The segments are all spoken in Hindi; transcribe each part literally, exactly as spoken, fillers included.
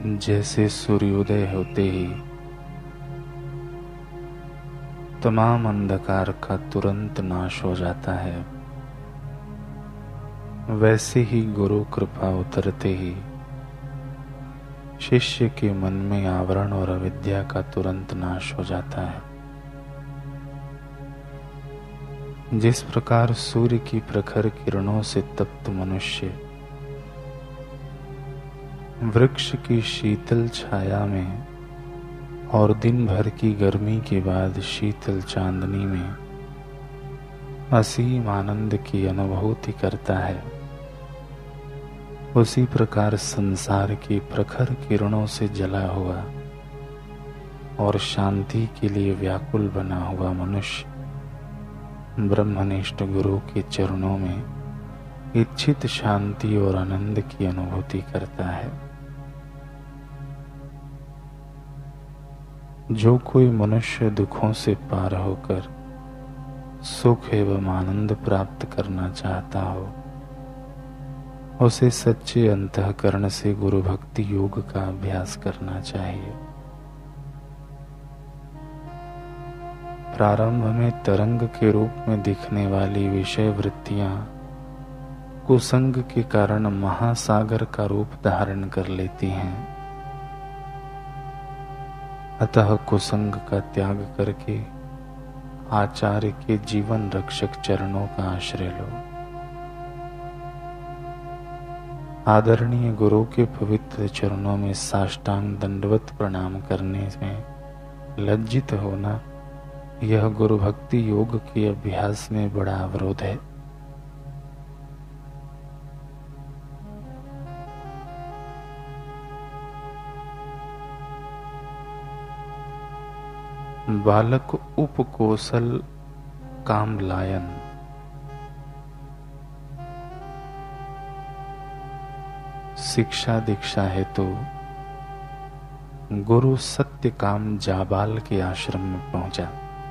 जैसे सूर्योदय होते ही तमाम अंधकार का तुरंत नाश हो जाता है, वैसे ही गुरु कृपा उतरते ही शिष्य के मन में आवरण और अविद्या का तुरंत नाश हो जाता है। जिस प्रकार सूर्य की प्रखर किरणों से तप्त मनुष्य वृक्ष की शीतल छाया में और दिन भर की गर्मी के बाद शीतल चांदनी में असीम आनंद की अनुभूति करता है, उसी प्रकार संसार की प्रखर किरणों से जला हुआ और शांति के लिए व्याकुल बना हुआ मनुष्य ब्रह्मनिष्ठ गुरु के चरणों में इच्छित शांति और आनंद की अनुभूति करता है। जो कोई मनुष्य दुखों से पार होकर सुख एवं आनंद प्राप्त करना चाहता हो, उसे सच्चे अंतःकरण से गुरु भक्ति योग का अभ्यास करना चाहिए। प्रारंभ में तरंग के रूप में दिखने वाली विषय वृत्तियां कुसंग के कारण महासागर का रूप धारण कर लेती हैं। अतः कुसंग का त्याग करके आचार्य के जीवन रक्षक चरणों का आश्रय लो। आदरणीय गुरु के पवित्र चरणों में साष्टांग दंडवत प्रणाम करने में लज्जित होना, यह गुरु भक्ति योग के अभ्यास में बड़ा अवरोध है। बालक उपकोसल कामलायन। शिक्षा दीक्षा हेतु गुरु सत्य काम जाबाल के आश्रम में पहुंचा।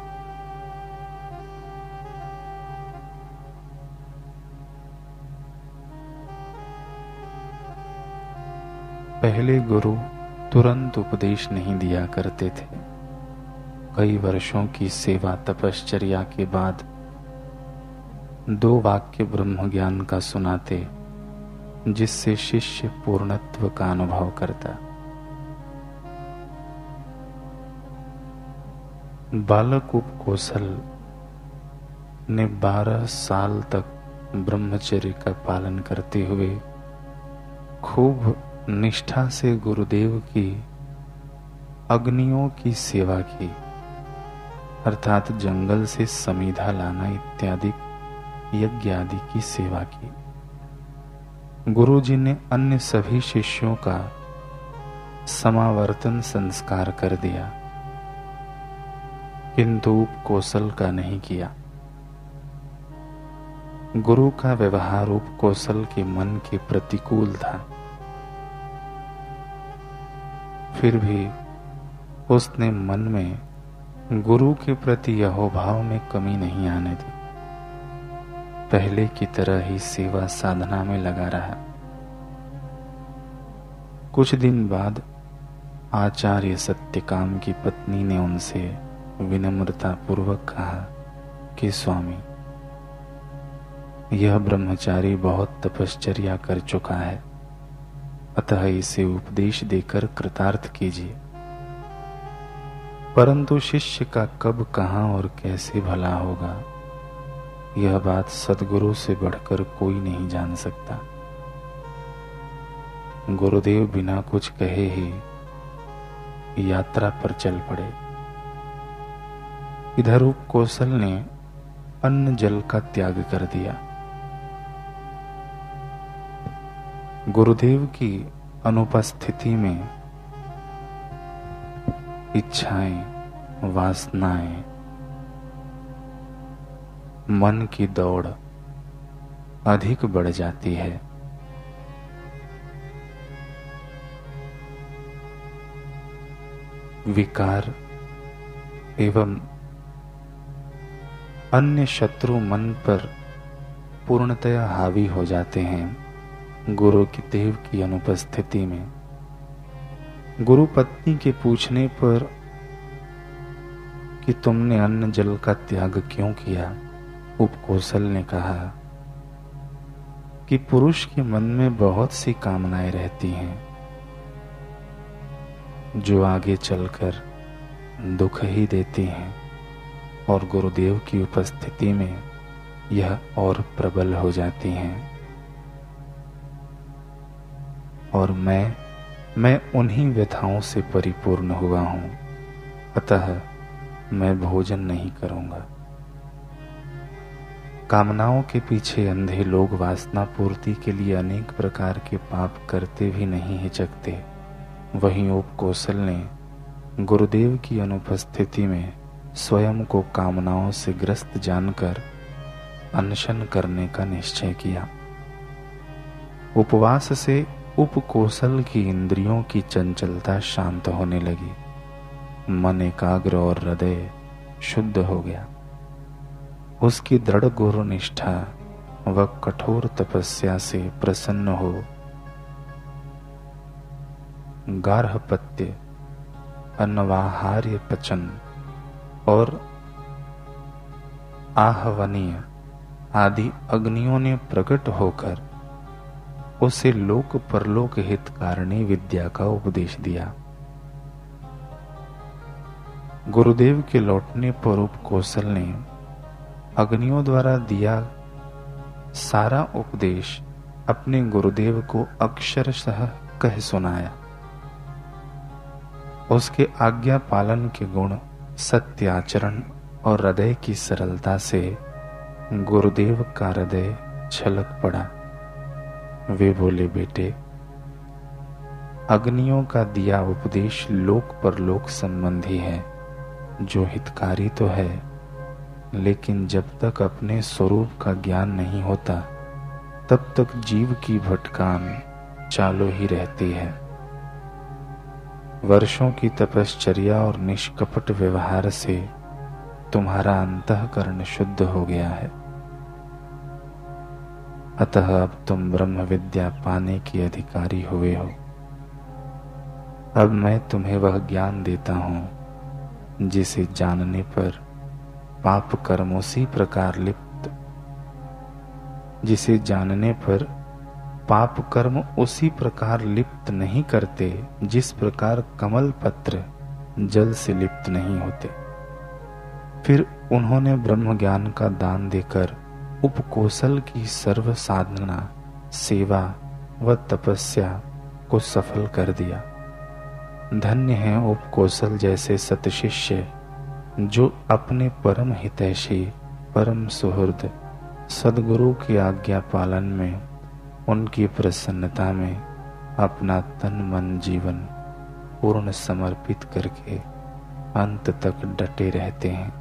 पहले गुरु तुरंत उपदेश नहीं दिया करते थे। कई वर्षों की सेवा तपश्चर्या के बाद दो वाक्य ब्रह्म ज्ञान का सुनाते, जिससे शिष्य पूर्णत्व का अनुभव करता। बालक उपकोसल ने बारह साल तक ब्रह्मचर्य का पालन करते हुए खूब निष्ठा से गुरुदेव की अग्नियों की सेवा की, अर्थात जंगल से समीधा लाना इत्यादि यज्ञ आदि की सेवा की। गुरुजी ने अन्य सभी शिष्यों का समावर्तन संस्कार कर दिया, किंतु उपकोसल का नहीं किया। गुरु का व्यवहार उपकोसल के मन के प्रतिकूल था, फिर भी उसने मन में गुरु के प्रति अहोभाव में कमी नहीं आने दी। पहले की तरह ही सेवा साधना में लगा रहा। कुछ दिन बाद आचार्य सत्यकाम की पत्नी ने उनसे विनम्रता पूर्वक कहा कि स्वामी, यह ब्रह्मचारी बहुत तपश्चर्या कर चुका है, अतः इसे उपदेश देकर कृतार्थ कीजिए। परंतु शिष्य का कब, कहां और कैसे भला होगा, यह बात सद्गुरु से बढ़कर कोई नहीं जान सकता। गुरुदेव बिना कुछ कहे ही यात्रा पर चल पड़े। इधर उपकोसल ने अन्न जल का त्याग कर दिया। गुरुदेव की अनुपस्थिति में इच्छाएं, वासनाएं, मन की दौड़ अधिक बढ़ जाती है। विकार एवं अन्य शत्रु मन पर पूर्णतया हावी हो जाते हैं। गुरु की देव की अनुपस्थिति में गुरु पत्नी के पूछने पर कि तुमने अन्न जल का त्याग क्यों किया, उपकोसल ने कहा कि पुरुष के मन में बहुत सी कामनाएं रहती हैं जो आगे चलकर दुख ही देती हैं, और गुरुदेव की उपस्थिति में यह और प्रबल हो जाती हैं। और मैं मैं उन्हीं व्यथाओं से परिपूर्ण हुआ हूं, अतः मैं भोजन नहीं करूंगा। कामनाओं के पीछे अंधे लोग वासना पूर्ति के लिए अनेक प्रकार के पाप करते भी नहीं हिचकते। वहीं उपकोसल ने गुरुदेव की अनुपस्थिति में स्वयं को कामनाओं से ग्रस्त जानकर अनशन करने का निश्चय किया। उपवास से उपकोसल की इंद्रियों की चंचलता शांत होने लगी, मन एकाग्र और हृदय शुद्ध हो गया। उसकी दृढ़ गुरु निष्ठा व कठोर तपस्या से प्रसन्न हो गार्हपत्य, अन्नवाहार्य पचन और आहवनीय आदि अग्नियों ने प्रकट होकर उसे लोक परलोक हितकारिणी विद्या का उपदेश दिया। गुरुदेव के लौटने पर उपकोसल ने अग्नियों द्वारा दिया सारा उपदेश अपने गुरुदेव को अक्षरशः कह सुनाया। उसके आज्ञा पालन के गुण, सत्य आचरण और हृदय की सरलता से गुरुदेव का हृदय छलक पड़ा। वे बोले, बेटे, अग्नियों का दिया उपदेश लोक परलोक संबंधी है, जो हितकारी तो है, लेकिन जब तक अपने स्वरूप का ज्ञान नहीं होता तब तक जीव की भटकान चालू ही रहती है। वर्षों की तपश्चर्या और निष्कपट व्यवहार से तुम्हारा अंतःकरण शुद्ध हो गया है, अतः अब तुम ब्रह्म विद्या पाने के अधिकारी हुए हो। अब मैं तुम्हें वह ज्ञान देता हूं जिसे जानने पर पाप कर्म उसी प्रकार लिप्त जिसे जानने पर पाप कर्म उसी प्रकार लिप्त नहीं करते जिस प्रकार कमल पत्र जल से लिप्त नहीं होते। फिर उन्होंने ब्रह्म ज्ञान का दान देकर उपकोसल की सर्व साधना, सेवा व तपस्या को सफल कर दिया। धन्य है उपकोसल जैसे सतशिष्य जो अपने परम हितैषी, परम सुहृद सद्गुरु की आज्ञा पालन में, उनकी प्रसन्नता में अपना तन मन जीवन पूर्ण समर्पित करके अंत तक डटे रहते हैं।